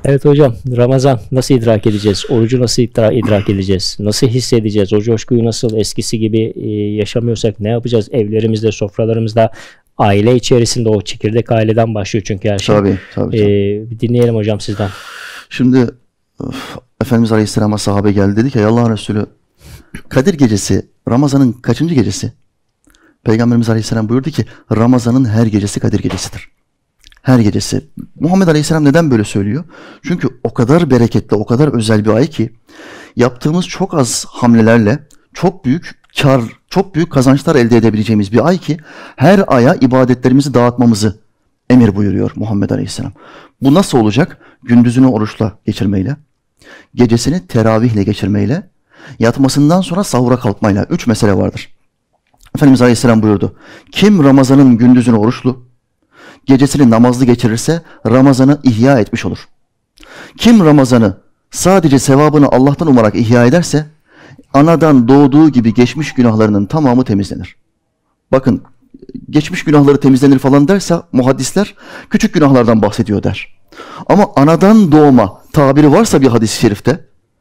Evet hocam, Ramazan nasıl idrak edeceğiz? Orucu nasıl idrak edeceğiz? Nasıl hissedeceğiz? O coşkuyu nasıl eskisi gibi yaşamıyorsak ne yapacağız? Evlerimizde, sofralarımızda, aile içerisinde, o çekirdek aileden başlıyor çünkü her şey. Tabii. Bir dinleyelim hocam sizden. Şimdi Efendimiz Aleyhisselam'a sahabe geldi, dedi ki Allah'ın Resulü, Kadir gecesi Ramazan'ın kaçıncı gecesi? Peygamberimiz Aleyhisselam buyurdu ki Ramazan'ın her gecesi Kadir gecesidir. Her gecesi. Muhammed Aleyhisselam neden böyle söylüyor? Çünkü o kadar bereketli, o kadar özel bir ay ki yaptığımız çok az hamlelerle çok büyük kar, çok büyük kazançlar elde edebileceğimiz bir ay ki her aya ibadetlerimizi dağıtmamızı emir buyuruyor Muhammed Aleyhisselam. Bu nasıl olacak? Gündüzünü oruçla geçirmeyle, gecesini teravihle geçirmeyle, yatmasından sonra sahura kalkmayla. 3 mesele vardır. Efendimiz Aleyhisselam buyurdu. Kim Ramazan'ın gündüzünü oruçlu, gecesini namazlı geçirirse Ramazan'ı ihya etmiş olur. Kim Ramazan'ı sadece sevabını Allah'tan umarak ihya ederse anadan doğduğu gibi geçmiş günahlarının tamamı temizlenir. Bakın, geçmiş günahları temizlenir falan derse muhaddisler küçük günahlardan bahsediyor der. Ama anadan doğma tabiri varsa bir hadis-i şerifte,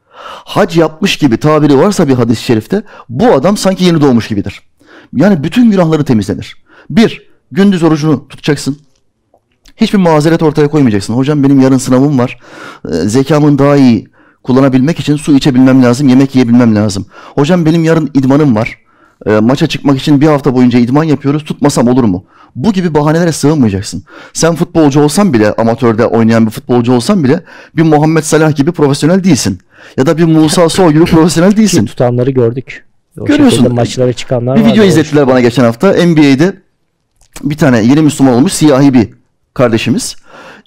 hac yapmış gibi tabiri varsa bir hadis-i şerifte, bu adam sanki yeni doğmuş gibidir. Yani bütün günahları temizlenir. Bir, gündüz orucunu tutacaksın. Hiçbir mazeret ortaya koymayacaksın. Hocam benim yarın sınavım var. Zekamın daha iyi kullanabilmek için su içebilmem lazım, yemek yiyebilmem lazım. Hocam benim yarın idmanım var. Maça çıkmak için bir hafta boyunca idman yapıyoruz. Tutmasam olur mu? Bu gibi bahanelere sığınmayacaksın. Sen futbolcu olsan bile, amatörde oynayan bir futbolcu olsan bile bir Muhammed Salah gibi profesyonel değilsin. Ya da bir Musa Sow gibi profesyonel değilsin. Ki tutanları gördük. O görüyorsun. Maçlara çıkanlar bir vardı. video izlettiler bana geçen hafta. NBA'de bir tane yeni Müslüman olmuş siyahi bir kardeşimiz.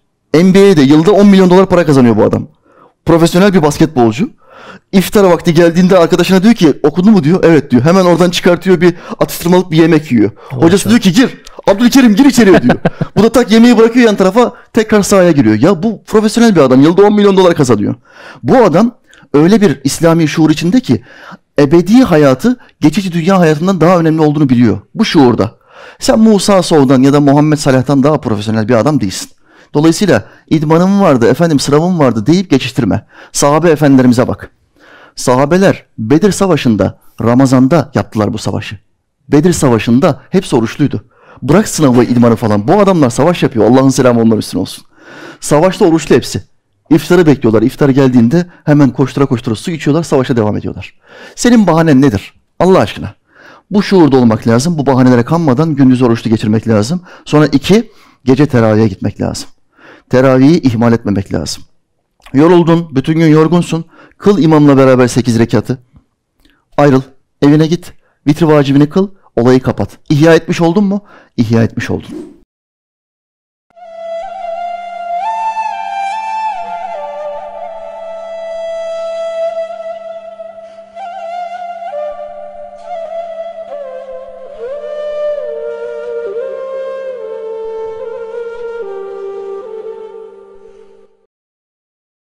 NBA'de yılda 10 milyon dolar para kazanıyor bu adam. Profesyonel bir basketbolcu. İftar vakti geldiğinde arkadaşına diyor ki okudun mu diyor. Evet diyor. Hemen oradan çıkartıyor, bir atıştırmalık bir yemek yiyor. Hocası diyor ki gir. Abdülkerim gir içeriye diyor. Bu da tak yemeği bırakıyor yan tarafa, tekrar sahaya giriyor. Ya bu profesyonel bir adam. Yılda 10 milyon dolar kazanıyor. Bu adam öyle bir İslami şuur içinde ki ebedi hayatı geçici dünya hayatından daha önemli olduğunu biliyor. Bu şuurda. Sen Musa Sow'dan ya da Muhammed Salah'tan daha profesyonel bir adam değilsin. Dolayısıyla idmanım vardı, efendim sınavım vardı deyip geçiştirme. Sahabe efendilerimize bak. Sahabeler Bedir Savaşı'nda, Ramazan'da yaptılar bu savaşı. Bedir Savaşı'nda hepsi oruçluydu. Bırak sınavı, idmanı falan. Bu adamlar savaş yapıyor. Allah'ın selamı onlar üstüne olsun. Savaşta oruçlu hepsi. İftarı bekliyorlar. İftar geldiğinde hemen koştura koştura su içiyorlar, savaşa devam ediyorlar. Senin bahanen nedir? Allah aşkına. Bu şuurda olmak lazım. Bu bahanelere kanmadan gündüz oruçlu geçirmek lazım. Sonra 2, gece teravihe gitmek lazım. Teravihi ihmal etmemek lazım. Yoruldun, bütün gün yorgunsun. Kıl imamla beraber 8 rekatı. Ayrıl, evine git. Vitri vacibini kıl, olayı kapat. İhya etmiş oldun mu? İhya etmiş oldun.